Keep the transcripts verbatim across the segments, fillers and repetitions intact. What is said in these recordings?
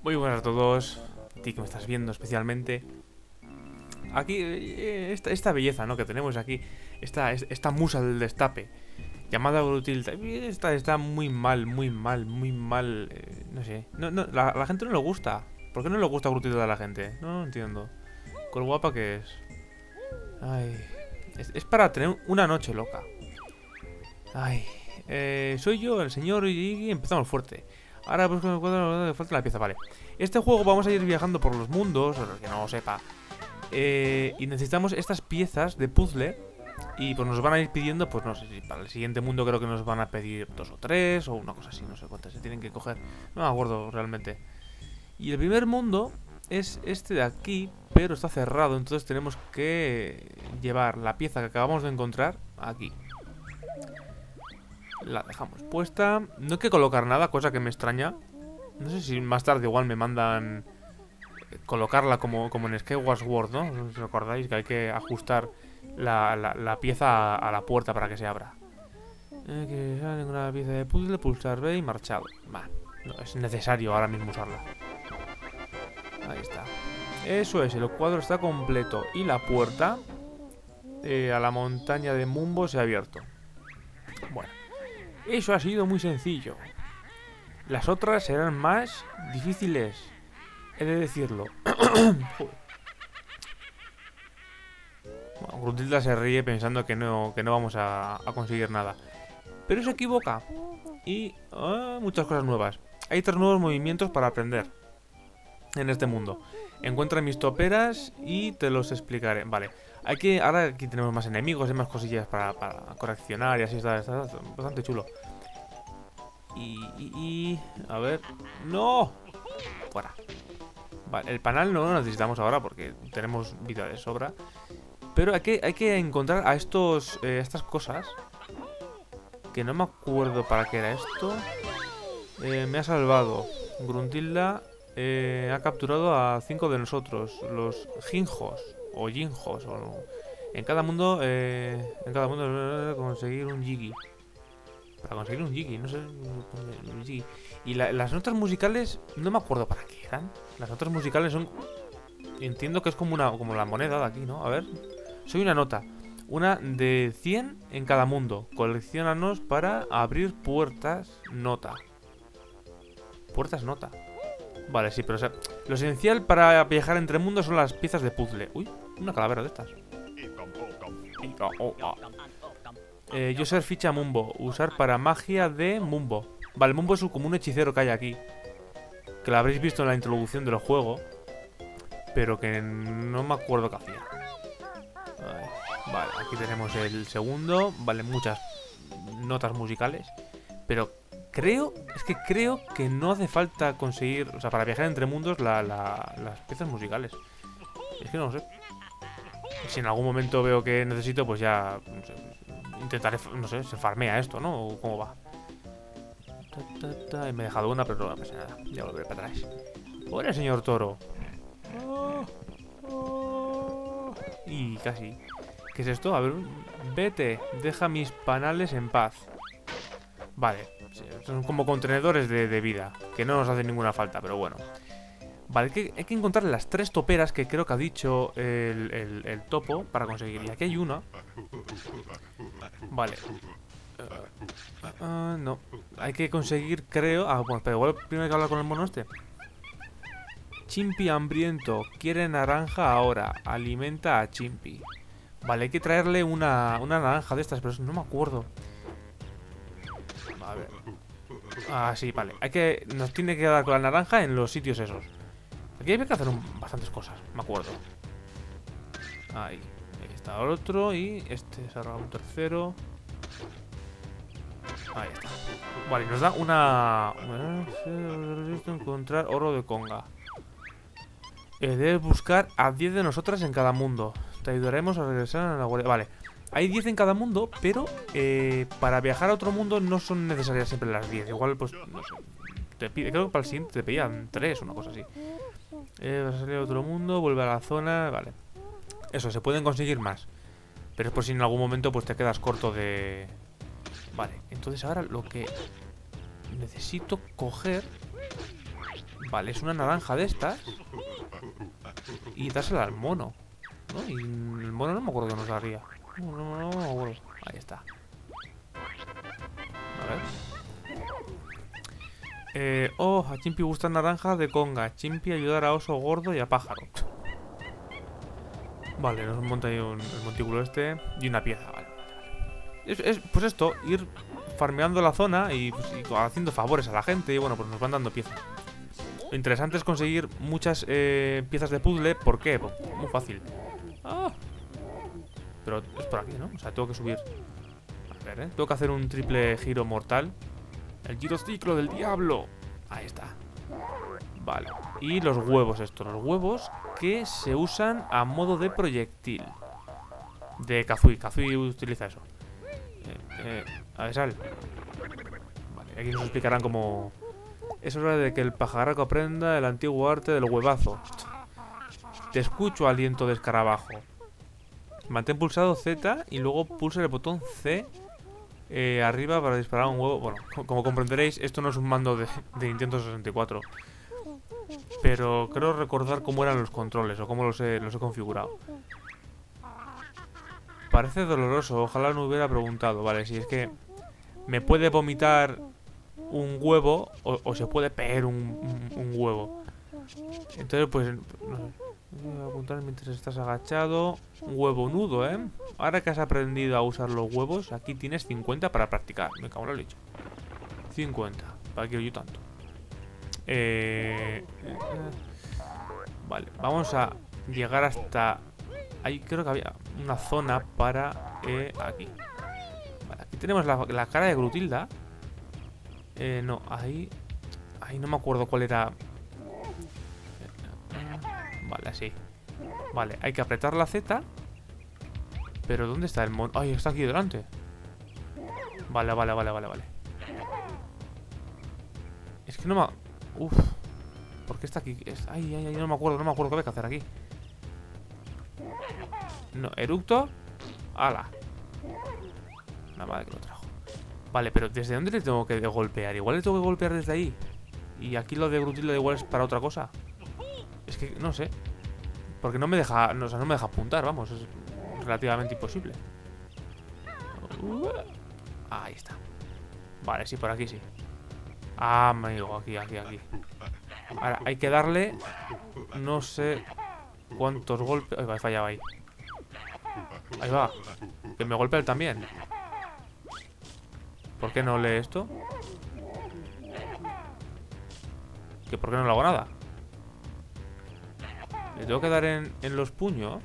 Muy buenas a todos, a ti que me estás viendo especialmente. Aquí, eh, esta, esta belleza, ¿no? Que tenemos aquí, esta, esta musa del destape, llamada Grutilda. Esta está muy mal, muy mal, muy mal. Eh, no sé, no, no, la, la gente no le gusta. ¿Por qué no le gusta Grutilda a la gente? No lo entiendo. Con lo guapa que es. Ay, es, es para tener una noche loca. Ay, eh, soy yo, el señor, y empezamos fuerte. Ahora pues me falta la pieza, vale. Este juego vamos a ir viajando por los mundos, para el que no lo sepa. Eh, y necesitamos estas piezas de puzzle. Y pues nos van a ir pidiendo, pues no sé si para el siguiente mundo creo que nos van a pedir dos o tres o una cosa así, no sé cuántas se tienen que coger. No me acuerdo realmente. Y el primer mundo es este de aquí, pero está cerrado, entonces tenemos que llevar la pieza que acabamos de encontrar aquí. La dejamos puesta. No hay que colocar nada, cosa que me extraña. No sé si más tarde igual me mandan colocarla como, como en Skyward Sword, ¿no? No sé si os acordáis que hay que ajustar la, la, la pieza a, a la puerta para que se abra. Eh, que sale una pieza de puzzle, pulsar B y marchado. Va, no es necesario ahora mismo usarla. Ahí está. Eso es, el cuadro está completo. Y la puerta eh, a la montaña de Mumbo se ha abierto. Bueno, eso ha sido muy sencillo. Las otras serán más difíciles, he de decirlo. Bueno, Grutilda se ríe pensando que no, que no vamos a, a conseguir nada. Pero se equivoca. Y oh, muchas cosas nuevas. Hay tres nuevos movimientos para aprender en este mundo. Encuentra mis toperas y te los explicaré. Vale, hay que... Ahora aquí tenemos más enemigos, hay más cosillas para, para correccionar y así está, está bastante chulo. Y, y, y... A ver... ¡No! Fuera. Vale, el panal no lo necesitamos ahora porque tenemos vida de sobra. Pero hay que, hay que encontrar a estos... Eh, estas cosas. Que no me acuerdo para qué era esto. Eh, me ha salvado. Grutilda eh, ha capturado a cinco de nosotros. Los Jinjos. O Jinjos. O, en cada mundo... Eh, en cada mundo... Eh, conseguir un Jiggy. Para conseguir un Jiggy, no sé. Un Jiggy. Y la, las notas musicales, no me acuerdo para qué eran. Las notas musicales son... Entiendo que es como una como la moneda de aquí, ¿no? A ver. Soy una nota. Una de cien en cada mundo. Colecciónanos para abrir puertas nota. Puertas nota. Vale, sí, pero o sea, lo esencial para viajar entre mundos son las piezas de puzzle. Uy, una calavera de estas. Oh, oh. Eh, yo ser ficha Mumbo. Usar para magia de Mumbo. Vale, Mumbo es como un hechicero que hay aquí. Que lo habréis visto en la introducción del juego. Pero que no me acuerdo qué hacía. Vale, vale, aquí tenemos el segundo. Vale, muchas notas musicales. Pero creo, es que creo que no hace falta conseguir, o sea, para viajar entre mundos la, la, las piezas musicales. Es que no lo sé. Si en algún momento veo que necesito, pues ya no sé, intentaré, no sé, se farmea esto, ¿no? ¿O cómo va? Ta, ta, ta. Me he dejado una, pero no pasa nada. Ya volveré para atrás. Hola, señor toro. Oh, oh. Y casi. ¿Qué es esto? A ver, vete. Deja mis panales en paz. Vale. Son como contenedores de, de vida. Que no nos hacen ninguna falta, pero bueno. Vale, hay que, hay que encontrar las tres toperas que creo que ha dicho el, el, el topo para conseguir. Y aquí hay una. Vale. Uh, uh, no. Hay que conseguir, creo... Ah, bueno, pero igual primero hay que hablar con el mono este. Chimpi hambriento. Quiere naranja ahora. Alimenta a Chimpi. Vale, hay que traerle una, una naranja de estas, pero no me acuerdo. A ver. Ah, sí, vale. Hay que... Nos tiene que dar con la naranja en los sitios esos. Aquí hay que hacer un, bastantes cosas, me acuerdo. Ahí. Ahí está el otro y este será un tercero. Ahí está. Vale, nos da una... Encontrar oro de conga. Eh, debes buscar a diez de nosotras en cada mundo. Te ayudaremos a regresar a la guardia. Vale, hay diez en cada mundo, pero eh, para viajar a otro mundo no son necesarias siempre las diez. Igual, pues, no sé. Te pide, creo que para el siguiente te pedían tres o una cosa así. Eh, vas a salir a otro mundo, vuelve a la zona. Vale. Eso, se pueden conseguir más. Pero es por si en algún momento pues te quedas corto de... Vale, entonces ahora lo que necesito coger Vale, es una naranja de estas. Y dársela al mono, ¿no? Y el mono no me acuerdo que nos daría. No, no, no, no me acuerdo. Ahí está. A ver. Eh, oh, a Chimpi gustan naranjas de conga. Chimpi ayudar a oso gordo y a pájaro. Vale, nos monta ahí un, el montículo este y una pieza, vale. Es, es, pues esto, ir farmeando la zona y, pues, y haciendo favores a la gente y bueno, pues nos van dando piezas. Lo interesante es conseguir muchas eh, piezas de puzzle. ¿Por qué? Pues muy fácil. Ah. Pero es por aquí, ¿no? O sea, tengo que subir. A ver, ¿eh? Tengo que hacer un triple giro mortal. El girociclo del diablo. Ahí está. Vale. Y los huevos estos. Los huevos que se usan a modo de proyectil. De Kazooie. Kazooie utiliza eso. Eh, eh, a ver, sal. Vale, aquí nos explicarán cómo... Es hora de que el pajarraco aprenda el antiguo arte del huevazo. Te escucho, aliento de escarabajo. Mantén pulsado Z y luego pulsa el botón C eh, arriba para disparar un huevo. Bueno, como comprenderéis, esto no es un mando de, de Nintendo sesenta y cuatro. Pero creo recordar cómo eran los controles o cómo los he, los he configurado. Parece doloroso, ojalá no hubiera preguntado. Vale, si es que me puede vomitar un huevo o, o se puede pegar un, un, un huevo. Entonces, pues, no sé. Voy a apuntar mientras estás agachado. Un huevo nudo, ¿eh? Ahora que has aprendido a usar los huevos, aquí tienes cincuenta para practicar. Me cago en la leche. cincuenta. ¿Para qué yo tanto? Eh, eh, vale, vamos a llegar hasta... Ahí creo que había una zona para... Eh, aquí. Vale, aquí tenemos la, la cara de Grutilda. Eh, no, ahí... Ahí no me acuerdo cuál era... Vale, así. Vale, hay que apretar la Z. Pero ¿dónde está el mono? ¡Ay, está aquí delante! Vale, vale, vale, vale, vale. Es que no me... Uf. ¿Por qué está aquí? Es... Ay, ay, ay, no me acuerdo, no me acuerdo qué hay que hacer aquí. No, eructo. ¡Hala! La madre que lo trajo. Vale, pero ¿desde dónde le tengo que golpear? Igual le tengo que golpear desde ahí. Y aquí lo de Grutilda igual es para otra cosa. Es que no sé. Porque no me deja... No, o sea, no me deja apuntar, vamos. Es relativamente imposible. Uh, ahí está. Vale, sí, por aquí sí. Ah, amigo, aquí, aquí, aquí. Ahora, hay que darle... No sé cuántos golpes... Ay, va, he fallado ahí. Ahí va. Que me golpea él también. ¿Por qué no lee esto? ¿Que por qué no le hago nada? ¿Le tengo que dar en, en los puños?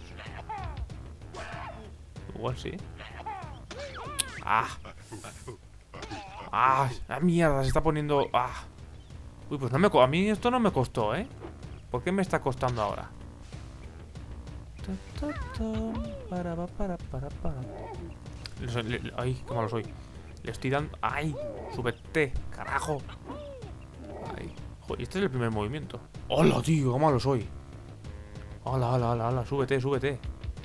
Igual sí. ¡Ah! ¡Ah! ¡Ah, mierda! Se está poniendo... ¡Ah! Uy, pues no me... A mí esto no me costó, ¿eh? ¿Por qué me está costando ahora? Para, para, para, para. Le, le, ay, qué malo soy. Le estoy dando... ¡Ay! ¡Súbete! ¡Carajo! Ay. Joder, este es el primer movimiento. ¡Hola, tío! ¡Qué malo soy! ¡Hala, hala, hala, hala! ¡Súbete, súbete!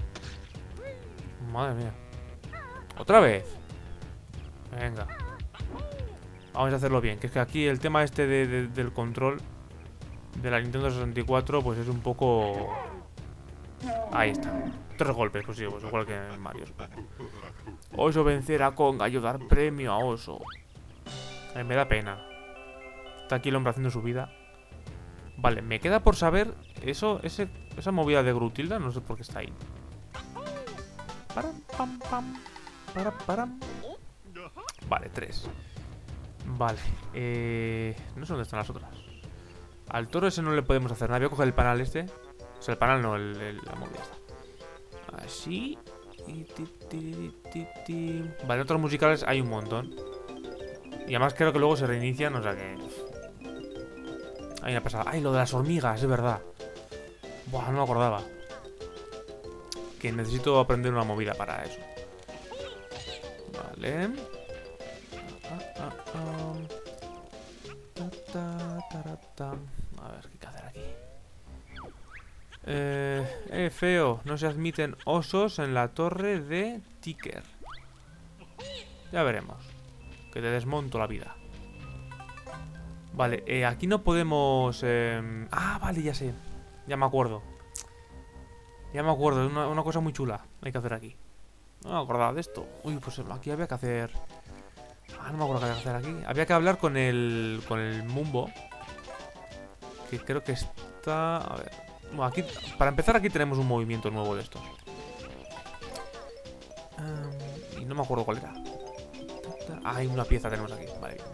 Madre mía. ¡Otra vez! Venga. Vamos a hacerlo bien. Que es que aquí el tema este de, de, del control de la Nintendo sesenta y cuatro pues es un poco... Ahí está. Tres golpes, pues sí, pues igual que en Mario. Oso vencer a Kong, ayudar premio a Oso. A mí me da pena. Está aquí el hombre haciendo su vida. Vale, me queda por saber eso, ese, esa movida de Grutilda, no sé por qué está ahí. Para, pam, pam, para, param. Vale, tres. Vale, eh, no sé dónde están las otras. Al toro ese no le podemos hacer nada. Voy a coger el panal este. O sea, el panal no, el, el, la movida esta. Así. Y ti, ti, ti, ti. Vale, otros musicales hay un montón. Y además creo que luego se reinician, o sea que... Hay una pasada. ¡Ay, lo de las hormigas! Es verdad. Buah, no me acordaba. Que necesito aprender una movida para eso. Vale. Ah, ah, ah. Ta, ta, ta, ta. A ver, ¿qué hay que hacer aquí? Eh, eh, feo. No se admiten osos en la torre de Ticker. Ya veremos. Que te desmonto la vida. Vale, eh, aquí no podemos... Eh... Ah, vale, ya sé. Ya me acuerdo. Ya me acuerdo, es una, una cosa muy chula hay que hacer aquí. No me acordaba de esto. Uy, pues aquí había que hacer... Ah, no me acuerdo qué había que hacer aquí. Había que hablar con el... Con el Mumbo. Que creo que está... A ver... Bueno, aquí... Para empezar aquí tenemos un movimiento nuevo de estos. Um, y no me acuerdo cuál era. Ah, hay una pieza tenemos aquí. Vale, bien.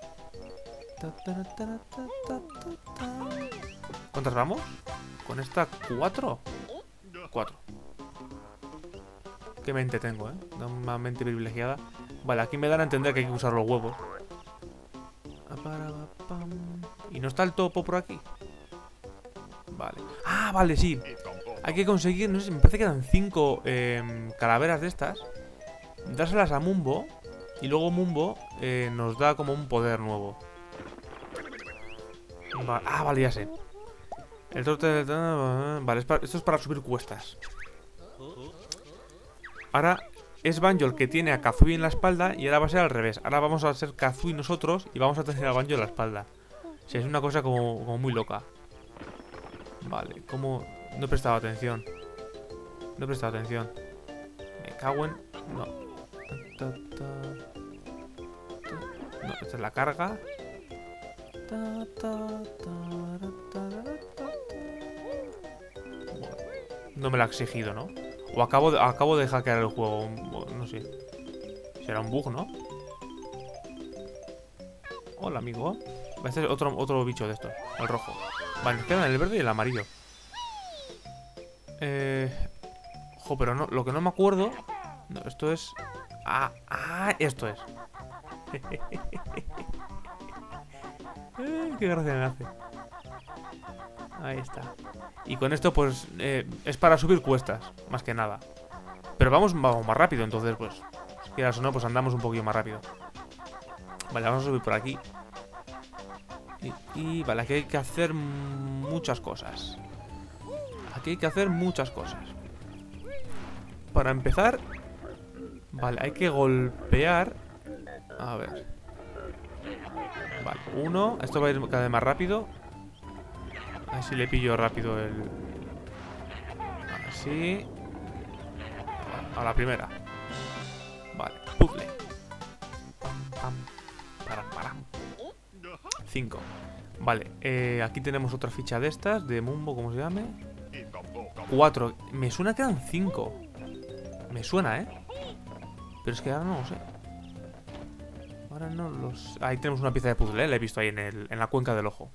¿Cuántas vamos? ¿Con esta cuatro? Cuatro. Qué mente tengo, ¿eh? Una mente privilegiada. Vale, aquí me dan a entender que hay que usar los huevos. ¿Y no está el topo por aquí? Vale. Ah, vale, sí. Hay que conseguir, no sé, me parece que eran cinco eh, calaveras de estas. Dárselas a Mumbo. Y luego Mumbo eh, nos da como un poder nuevo. Vale. Ah, vale, ya sé. El torte... Vale, es para, esto es para subir cuestas. Ahora es Banjo el que tiene a Kazooie en la espalda. Y ahora va a ser al revés. Ahora vamos a ser Kazooie nosotros y vamos a tener a Banjo en la espalda. O sea, es una cosa como, como muy loca. Vale, como... No he prestado atención. No he prestado atención. Me cago en... No. No, esta es la carga. No me lo ha exigido, ¿no? O acabo de, acabo de hackear el juego. No sé. Será un bug, ¿no? Hola, amigo. Este es otro, otro bicho de estos. El rojo. Vale, nos quedan el verde y el amarillo. Eh... Ojo, pero no, lo que no me acuerdo... No, esto es... Ah, ah, esto es. eh, qué gracia me hace. Ahí está. Y con esto, pues, eh, es para subir cuestas, más que nada. Pero vamos, vamos más rápido, entonces, pues, si quieras o no, pues andamos un poquito más rápido. Vale, vamos a subir por aquí. Y, y vale, aquí hay que hacer muchas cosas. Aquí hay que hacer muchas cosas. Para empezar... Vale, hay que golpear... A ver... Vale, uno... Esto va a ir cada vez más rápido. A ver si le pillo rápido el... Así... A la primera. Vale, puzzle. Pam, pam, param, param. Cinco. Vale, eh, aquí tenemos otra ficha de estas, de Mumbo, como se llame. Cuatro. Me suena que eran cinco. Me suena, ¿eh? Pero es que ahora no lo sé. Ahora no los... Ahí tenemos una pieza de puzzle, ¿eh? La he visto ahí en, el, en la cuenca del ojo.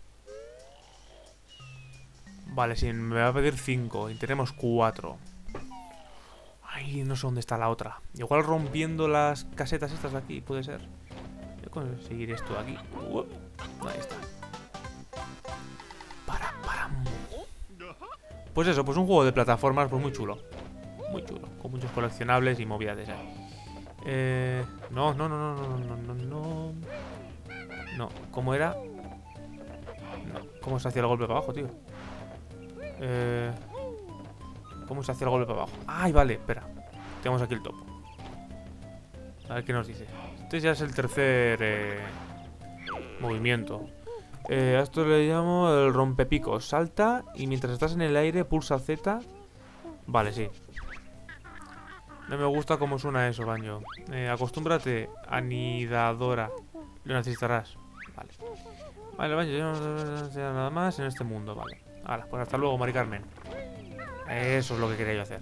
Vale, sí, me va a pedir cinco. Y tenemos cuatro. Ay, no sé dónde está la otra. Igual rompiendo las casetas estas de aquí, puede ser. Voy a conseguir esto de aquí. Uop. Ahí está. Para, para. Pues eso, pues un juego de plataformas pues muy chulo. Muy chulo, con muchos coleccionables y movidas ahí. Eh, no, no, no, no, no, no, no, no. No, ¿cómo era? No, ¿cómo se hacía el golpe para abajo, tío? Eh, ¿Cómo se hacía el golpe para abajo? Ay, vale, espera. Tenemos aquí el topo. A ver qué nos dice. Este ya es el tercer eh, movimiento. Eh, a esto le llamo el rompepicos. Salta y mientras estás en el aire pulsa Z. Vale, sí. No me gusta cómo suena eso, Banjo. Eh, acostúmbrate, anidadora. Lo necesitarás. Vale. Vale, Banjo, yo no sé nada más en este mundo. Vale. Hala, pues hasta luego, Mari Carmen. Eso es lo que quería yo hacer.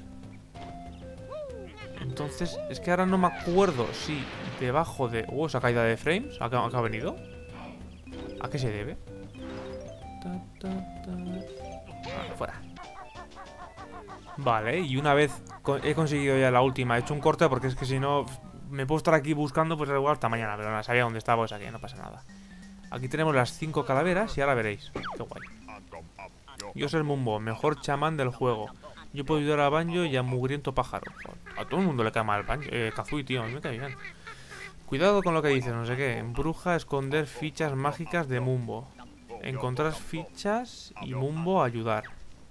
Entonces, es que ahora no me acuerdo si debajo de... Oh, esa caída de frames. ¿A qué ha venido? ¿A qué se debe? Ta, ta, ta. Ah, fuera. Vale, y una vez he conseguido ya la última, he hecho un corte porque es que si no me puedo estar aquí buscando pues igual hasta mañana, pero no sabía dónde estaba, o sea que no pasa nada. Aquí tenemos las cinco calaveras y ahora veréis. Qué guay. Yo soy el Mumbo, mejor chamán del juego. Yo puedo ayudar a Banjo y a Mugriento Pájaro. A todo el mundo le cae mal Banjo, eh, Kazooie, tío, a mí me cae bien. Cuidado con lo que dices, no sé qué. Embruja, esconder fichas mágicas de Mumbo. Encontrar fichas y Mumbo ayudar.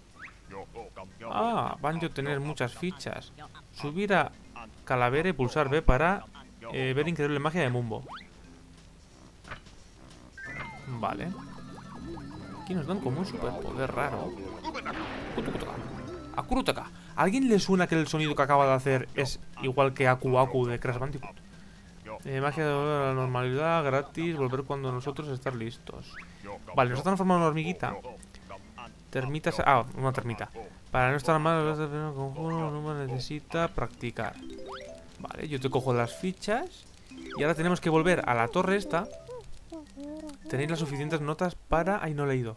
Ah, Banjo tener muchas fichas. Subir a calavera y pulsar B para eh, ver increíble magia de Mumbo. Vale. Aquí nos dan como un superpoder raro. Akurutaka. ¿A alguien le suena que el sonido que acaba de hacer es igual que Aku Aku de Crash Bandicoot? Eh, magia de volver a la normalidad, gratis, volver cuando nosotros estar listos. Vale, nos está transformando en una hormiguita. Termitas. Ah, una termita. Para no estar mal, el primer conjuro no necesita practicar. Vale, yo te cojo las fichas. Y ahora tenemos que volver a la torre esta. Tenéis las suficientes notas para... Ay, no he leído.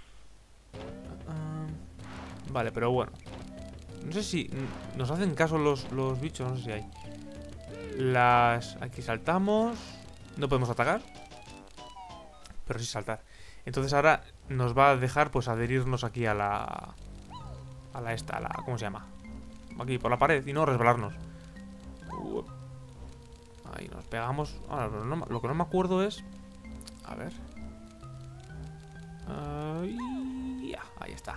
Uh, vale, pero bueno. No sé si nos hacen caso los, los bichos, no sé si hay. Las... Aquí saltamos. No podemos atacar. Pero sí saltar. Entonces ahora nos va a dejar pues adherirnos aquí a la... A la esta, a la... ¿Cómo se llama? Aquí, por la pared y no resbalarnos. Uh, ahí nos pegamos. Ahora, pero no, lo que no me acuerdo es... A ver. Ahí, ya, ahí está.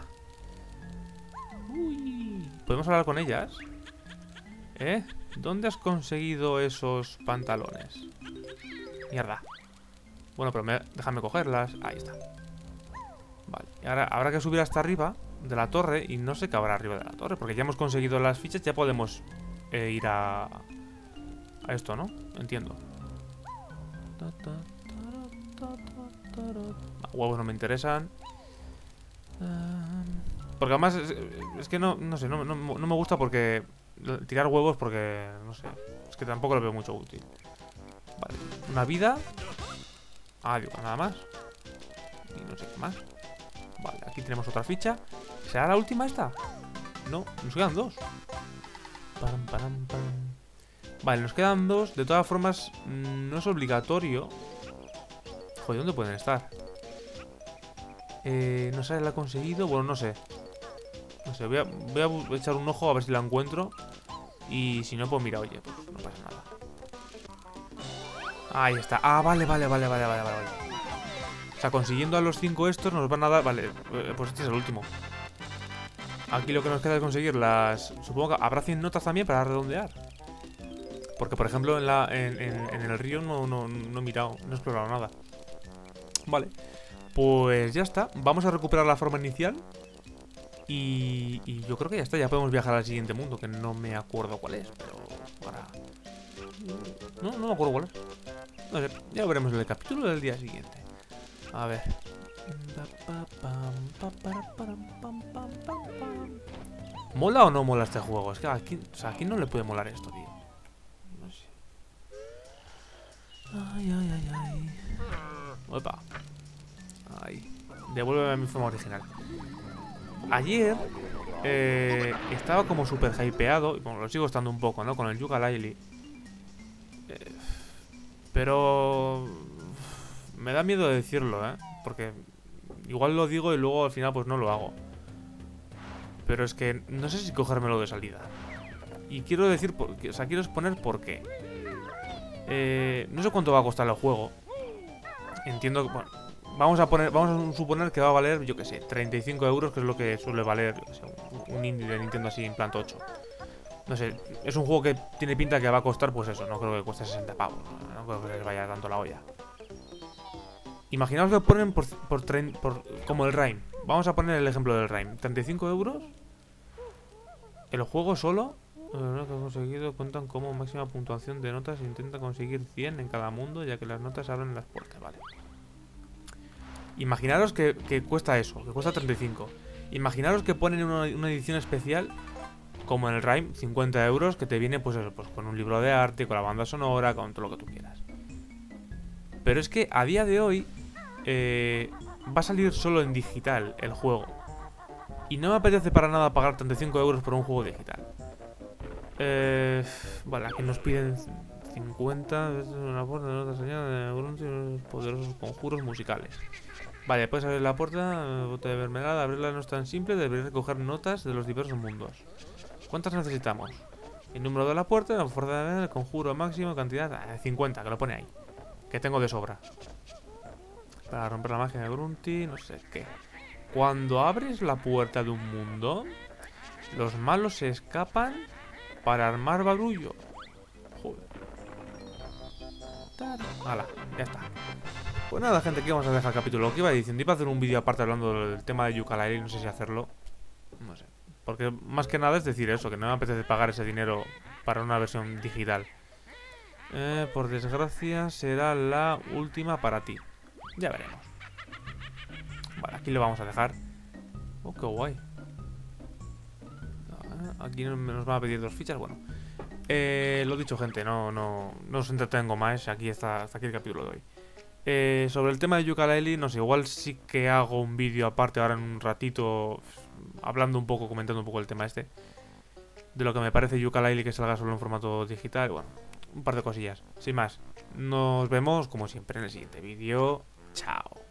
Uy. ¿Podemos hablar con ellas? ¿Eh? ¿Dónde has conseguido esos pantalones? Mierda. Bueno, pero me, déjame cogerlas. Ahí está. Vale. Y ahora habrá que subir hasta arriba de la torre. Y no sé qué habrá arriba de la torre. Porque ya hemos conseguido las fichas. Ya podemos eh, ir a... A esto, ¿no? Entiendo. Huevos no me interesan. Porque además es, es que no, no sé, no, no, no me gusta porque tirar huevos porque, no sé, es que tampoco lo veo mucho útil. Vale, una vida. Ah, digo, nada más. Y no sé qué más. Vale, aquí tenemos otra ficha. ¿Será la última esta? No, nos quedan dos. Param, param, param. Vale, nos quedan dos. De todas formas, no es obligatorio. Joder, ¿dónde pueden estar? Eh, no sé, ¿la he conseguido? Bueno, no sé. No sé, voy a, voy a echar un ojo a ver si la encuentro. Y si no, pues mira, oye, pues no pasa nada. Ahí está. Ah, vale, vale, vale, vale, vale, vale. O sea, consiguiendo a los cinco estos nos van a dar... Vale, pues este es el último. Aquí lo que nos queda es conseguir las... Supongo que habrá cien notas también para redondear. Porque, por ejemplo, en, la, en, en, en el río no, no, no he mirado, no he explorado nada. Vale, pues ya está. Vamos a recuperar la forma inicial. Y, y yo creo que ya está. Ya podemos viajar al siguiente mundo, que no me acuerdo cuál es. Pero ahora... No, no me acuerdo cuál es. No sé, ya veremos en el capítulo del día siguiente. A ver. ¿Mola o no mola este juego? Es que aquí, o sea, aquí no le puede molar esto, tío. No sé. Ay, ay, ay, ay. Opa. Ahí. Devuélveme a mi forma original. Ayer eh, estaba como súper hypeado. Y bueno, lo sigo estando un poco, ¿no? Con el Yooka-Laylee. Eh, pero... Me da miedo de decirlo, ¿eh? Porque igual lo digo y luego al final pues no lo hago. Pero es que no sé si cogérmelo de salida. Y quiero decir, por, o sea, quiero exponer por qué. Eh, no sé cuánto va a costar el juego. Entiendo que, bueno, vamos a poner, vamos a suponer que va a valer, yo que sé, treinta y cinco euros, que es lo que suele valer, yo que sé, un, un indie de Nintendo así en plan tocho. No sé, es un juego que tiene pinta que va a costar, pues eso, no creo que cueste sesenta pavos. No, no creo que les vaya tanto la olla. Imaginaos que ponen por, por, tren, por como el Rime. Vamos a poner el ejemplo del Rime. treinta y cinco euros. El juego solo. Lo que he conseguido cuentan como máxima puntuación de notas. Intenta conseguir cien en cada mundo, ya que las notas abren las puertas. Vale. Imaginaros que, que cuesta eso, que cuesta treinta y cinco. Imaginaros que ponen una, una edición especial, como en el Rime, cincuenta euros, que te viene pues eso, pues con un libro de arte, con la banda sonora, con todo lo que tú quieras. Pero es que a día de hoy eh, va a salir solo en digital el juego. Y no me apetece para nada pagar treinta y cinco euros por un juego digital. Eh, vale, aquí nos piden cincuenta. Es una puerta de nota señal de poderosos conjuros musicales. Vale, puedes abrir la puerta, bote de mermelada. Abrirla no es tan simple, deberías recoger notas de los diversos mundos. ¿Cuántas necesitamos? El número de la puerta, la fuerza de el conjuro máximo, cantidad eh, cincuenta, que lo pone ahí. Que tengo de sobra. Para romper la magia de Grunty, no sé qué. Cuando abres la puerta de un mundo, los malos se escapan para armar barullo. Joder. Hala, ya está. Pues nada, gente, aquí vamos a dejar el capítulo. Lo que iba diciendo, iba a hacer un vídeo aparte hablando del tema de Yooka-Laylee, no sé si hacerlo. No sé. Porque más que nada es decir eso, que no me apetece pagar ese dinero para una versión digital. Eh, por desgracia, será la última para ti. Ya veremos. Vale, aquí lo vamos a dejar. Oh, qué guay. Aquí nos van a pedir dos fichas, bueno. Eh, lo dicho, gente, no, no, no os entretengo más. Aquí está, hasta aquí el capítulo de hoy. Eh, sobre el tema de Yooka-Laylee, no sé, igual sí que hago un vídeo aparte ahora en un ratito, hablando un poco, comentando un poco el tema este. De lo que me parece Yooka-Laylee que salga solo en formato digital, bueno, un par de cosillas. Sin más, nos vemos como siempre en el siguiente vídeo. Chao.